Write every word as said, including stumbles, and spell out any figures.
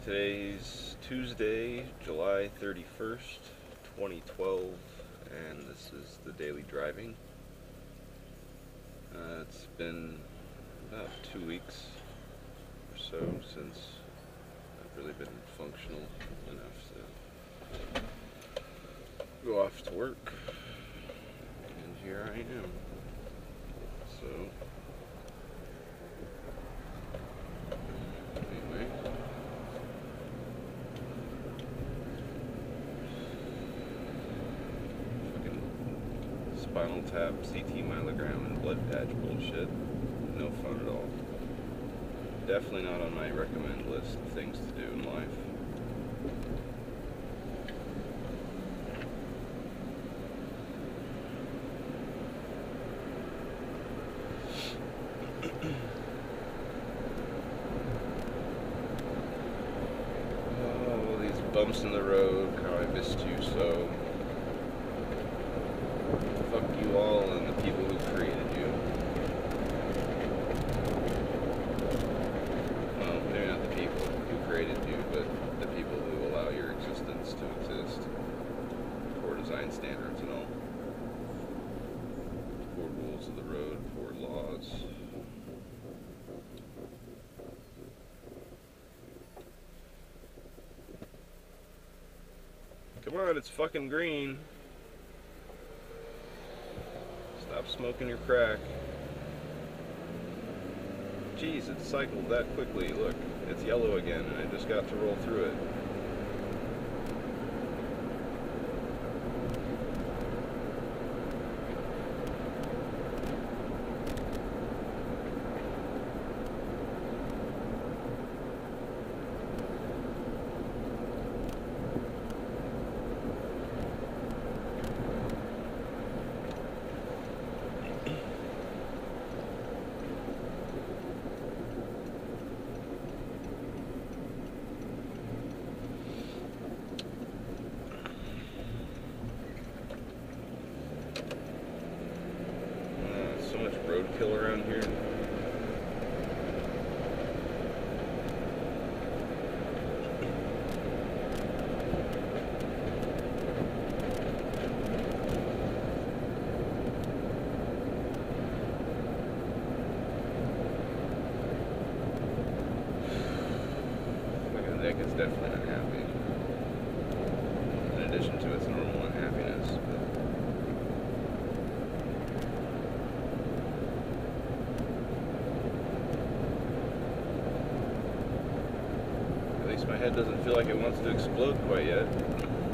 Today's Tuesday, July thirty-first, twenty twelve, and this is the daily driving. Uh, it's been about two weeks or so since I've really been functional enough to go off to work, and here I am. So, anyway. Spinal tap, C T myelogram, and blood patch bullshit. No fun at all. Definitely not on my recommend list of things to do in life. Oh, these bumps in the road, how I missed you so. Fuck you all and the people who created you. Well, maybe not the people who created you, but the people who allow your existence to exist. Poor design standards and all. Poor rules of the road, poor laws. Come on, it's fucking green. Stop smoking your crack. Jeez, it cycled that quickly. Look, it's yellow again, and I just got to roll through it. So much roadkill around here. My neck is definitely unhappy. In addition to its normal unhappiness. But at least my head doesn't feel like it wants to explode quite yet.